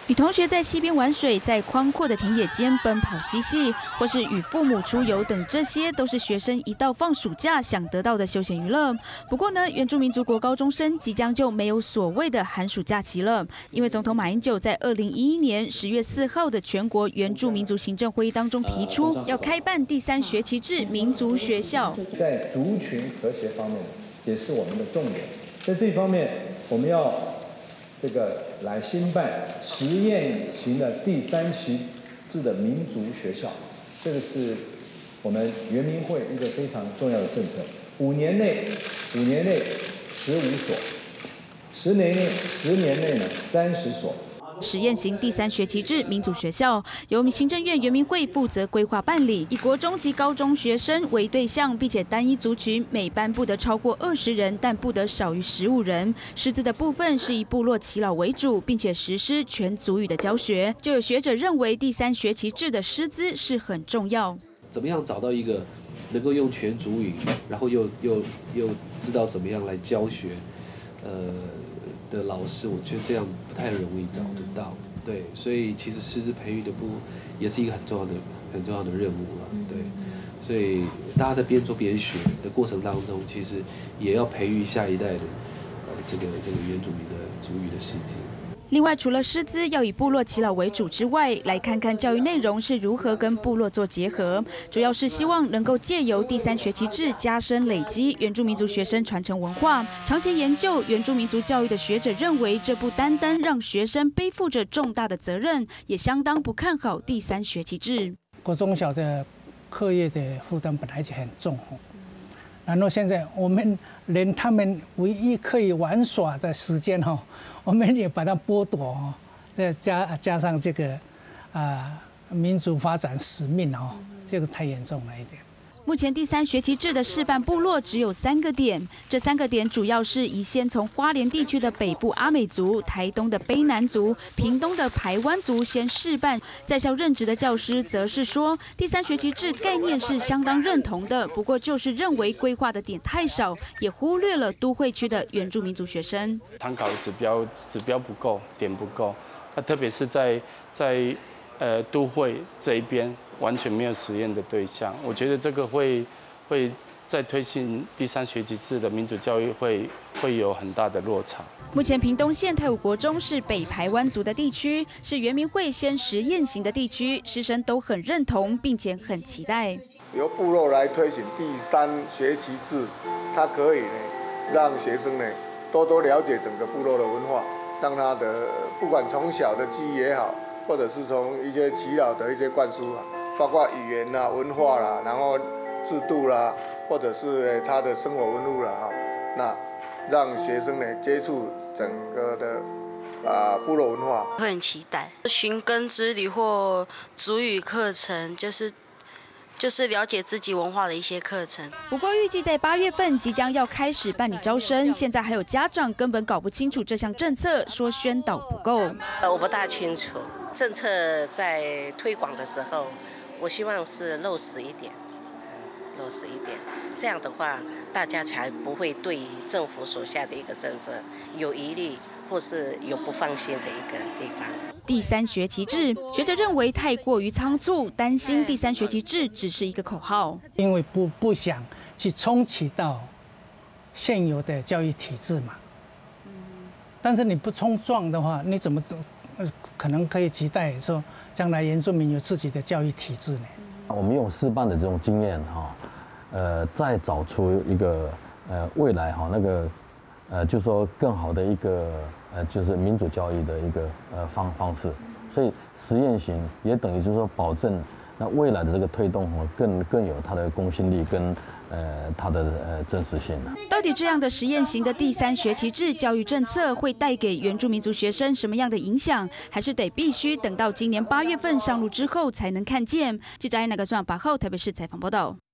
与同学在溪边玩水，在宽阔的田野间奔跑嬉戏，或是与父母出游等，这些都是学生一到放暑假想得到的休闲娱乐。不过呢，原住民族国高中生即将就没有所谓的寒暑假期了，因为总统马英九在2011年10月4号的全国原住民族行政会议当中提出，要开办第3学期制民族学校， 在族群和谐方面也是我们的重点。在这方面，我们要来兴办实验型的第3期制的民族学校，这个是我们原民会一个非常重要的政策。5年内15所，10年内呢30所。 实验型第3学期制民族学校由行政院原民会负责规划办理，以国中及高中学生为对象，并且单一族群每班不得超过20人，但不得少于15人。师资的部分是以部落耆老为主，并且实施全族语的教学。就有学者认为，第3学期制的师资是很重要。 怎么样找到一个能够用全族语，然后又知道怎么样来教学，的老师，我觉得这样不太容易找得到。对，所以其实师资培育的也是一个很重要的任务了。对，所以大家在边做边学的过程当中，其实也要培育下一代的这个原住民的族语的师资。 另外，除了师资要以部落耆老为主之外，来看看教育内容是如何跟部落做结合，主要是希望能够借由第3学期制加深累积原住民族学生传承文化。长期研究原住民族教育的学者认为，这不单单让学生背负着重大的责任，也相当不看好第3学期制。 国中小的课业的负担本来就很重，然后现在我们连他们唯一可以玩耍的时间我们也把它剥夺再加上这个民族发展使命这个太严重了一点。 目前第3学期制的示范部落只有3个点，这3个点主要是以先从花莲地区的北部阿美族、台东的卑南族、屏东的排湾族先示范。在校任职的教师则是说，第3学期制概念是相当认同的，不过就是认为规划的点太少，也忽略了都会区的原住民族学生。 参考的指标不够，点不够，特别是在都会这一边完全没有实验的对象，我觉得这个会在推行第3学期制的民主教育会有很大的落差。 目前屏东县太武国中是北排湾族的地区，是原民会先实验型的地区，师生都很认同，并且很期待。 由部落来推行第3学期制，它可以让学生多多了解整个部落的文化，让他的不管从小的记忆也好，或者是从一些耆老的一些灌输包括语言啦、文化啦，然后制度啦，或者是他的生活文物啦那让学生接触整个的部落文化。 会很期待寻根之旅或族语课程，就是了解自己文化的一些课程。 不过预计在8月份即将要开始办理招生，现在还有家长根本搞不清楚这项政策，说宣导不够。 我不大清楚政策在推广的时候，我希望是落实一点，这样的话大家才不会对政府所下的一个政策有疑虑或是有不放心的一个地方。 第3学期制，学者认为太过于仓促，担心第3学期制只是一个口号， 因为不想去冲击到现有的教育体制嘛。但是你不冲撞的话，你怎么可能可以期待说将来原住民有自己的教育体制呢？ 我们用示范的这种经验再找出一个未来就是说更好的一个就是民主教育的一个方式，所以实验型也等于就是说保证那未来的这个推动更有它的公信力跟它的真实性。 到底这样的实验型的第3学期制教育政策会带给原住民族学生什么样的影响？还是必须等到今年8月份上路之后才能看见？记者艾那个算8号台北市采访报道。